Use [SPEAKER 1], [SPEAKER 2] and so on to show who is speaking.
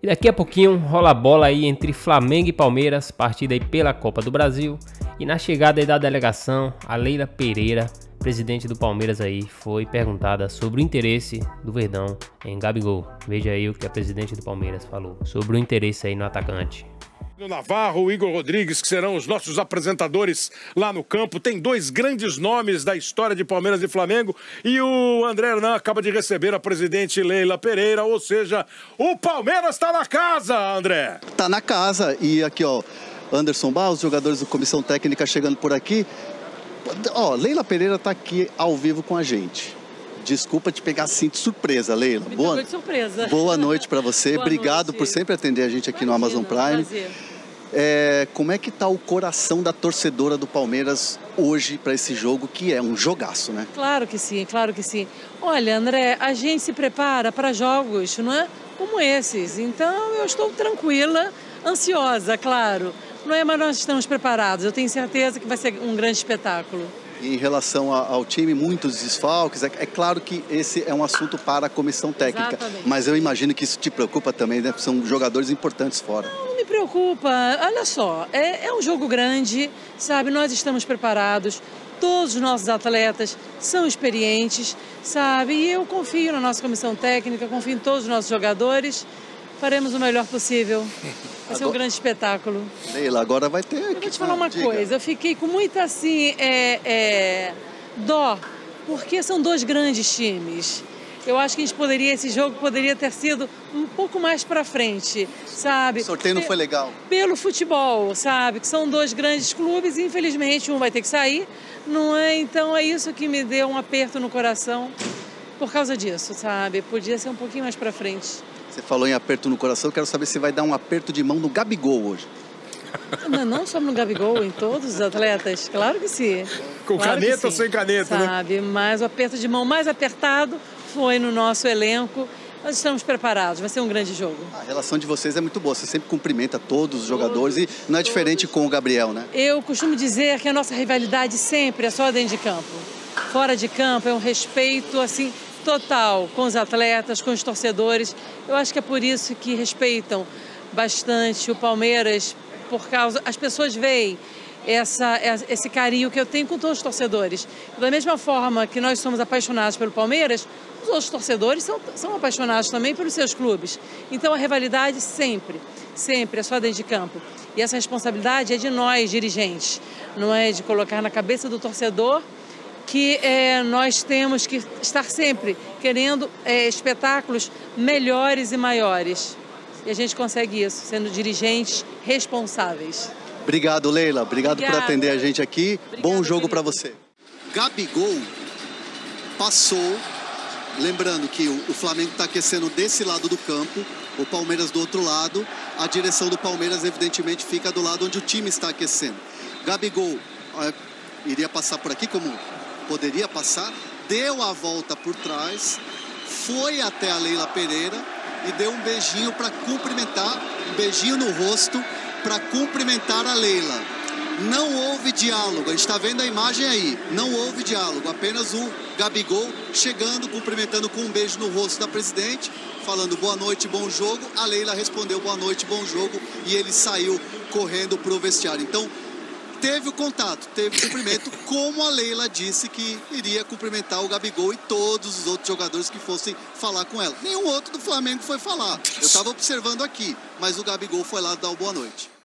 [SPEAKER 1] E daqui a pouquinho rola a bola aí entre Flamengo e Palmeiras, partida aí pela Copa do Brasil. E na chegada aí da delegação, a Leila Pereira, presidente do Palmeiras aí, foi perguntada sobre o interesse do Verdão em Gabigol. Veja aí o que a presidente do Palmeiras falou sobre o interesse aí no atacante.
[SPEAKER 2] O Navarro, o Igor Rodrigues, que serão os nossos apresentadores lá no campo. Tem dois grandes nomes da história de Palmeiras e Flamengo. E o André Hernan acaba de receber a presidente Leila Pereira. Ou seja, o Palmeiras está na casa, André.
[SPEAKER 3] Tá na casa. E aqui, ó, Anderson Barros, os jogadores da comissão técnica chegando por aqui. Ó, Leila Pereira tá aqui ao vivo com a gente. Desculpa te pegar assim de surpresa, Leila. Boa noite para você. Obrigado por sempre atender a gente aqui no Amazon Prime.
[SPEAKER 4] Prazer.
[SPEAKER 3] Como é que tá o coração da torcedora do Palmeiras hoje para esse jogo, que é um jogaço, né?
[SPEAKER 4] Claro que sim, claro que sim. Olha, André, a gente se prepara para jogos, não é? Como esses. Então eu estou tranquila, ansiosa, claro. Não é, mas nós estamos preparados. Eu tenho certeza que vai ser um grande espetáculo.
[SPEAKER 3] Em relação ao time, muitos desfalques. É claro que esse é um assunto para a comissão técnica.
[SPEAKER 4] Exatamente.
[SPEAKER 3] Mas eu imagino que isso te preocupa também, né? São jogadores importantes fora.
[SPEAKER 4] Não me preocupa. Olha só, é um jogo grande, sabe? Nós estamos preparados. Todos os nossos atletas são experientes, sabe? E eu confio na nossa comissão técnica, confio em todos os nossos jogadores. Faremos o melhor possível. Vai ser um grande espetáculo.
[SPEAKER 3] Leila, agora vai ter...
[SPEAKER 4] Eu vou te falar uma coisa, eu fiquei com muita, assim, dó, porque são dois grandes times. Eu acho que esse jogo poderia ter sido um pouco mais pra frente, sabe?
[SPEAKER 3] O sorteio não foi legal.
[SPEAKER 4] Pelo futebol, sabe? Que são dois grandes clubes e, infelizmente, um vai ter que sair, não é? Então, é isso que me deu um aperto no coração por causa disso, sabe? Podia ser um pouquinho mais pra frente.
[SPEAKER 3] Você falou em aperto no coração, eu quero saber se vai dar um aperto de mão no Gabigol hoje.
[SPEAKER 4] Não só no Gabigol, em todos os atletas, claro que sim.
[SPEAKER 2] Com
[SPEAKER 4] claro
[SPEAKER 2] caneta ou sem caneta,
[SPEAKER 4] sabe?
[SPEAKER 2] né?
[SPEAKER 4] Mas o aperto de mão mais apertado foi no nosso elenco. Nós estamos preparados, vai ser um grande jogo.
[SPEAKER 3] A relação de vocês é muito boa, você sempre cumprimenta todos os jogadores e não é diferente com o Gabriel, né?
[SPEAKER 4] Eu costumo dizer que a nossa rivalidade sempre é só dentro de campo. Fora de campo é um respeito, assim, total com os atletas, com os torcedores. Eu acho que é por isso que respeitam bastante o Palmeiras, por causa... As pessoas veem esse carinho que eu tenho com todos os torcedores. Da mesma forma que nós somos apaixonados pelo Palmeiras, os outros torcedores são apaixonados também pelos seus clubes. Então a rivalidade sempre é só dentro de campo. E essa responsabilidade é de nós, dirigentes, não é de colocar na cabeça do torcedor que nós temos que estar sempre querendo espetáculos melhores e maiores. E a gente consegue isso, sendo dirigentes responsáveis.
[SPEAKER 3] Obrigado, Leila. Obrigado por atender a gente aqui. Bom jogo para você. Gabigol passou. Lembrando que o Flamengo está aquecendo desse lado do campo, o Palmeiras do outro lado. A direção do Palmeiras, evidentemente, fica do lado onde o time está aquecendo. Gabigol iria passar por aqui como poderia passar, deu a volta por trás, foi até a Leila Pereira e deu um beijinho para cumprimentar, um beijinho no rosto para cumprimentar a Leila. Não houve diálogo, a gente está vendo a imagem aí, não houve diálogo, apenas o Gabigol chegando, cumprimentando com um beijo no rosto da presidente, falando boa noite, bom jogo. A Leila respondeu boa noite, bom jogo e ele saiu correndo para o vestiário. Então, teve o contato, teve o cumprimento, como a Leila disse que iria cumprimentar o Gabigol e todos os outros jogadores que fossem falar com ela. Nenhum outro do Flamengo foi falar. Eu estava observando aqui, mas o Gabigol foi lá dar o boa noite.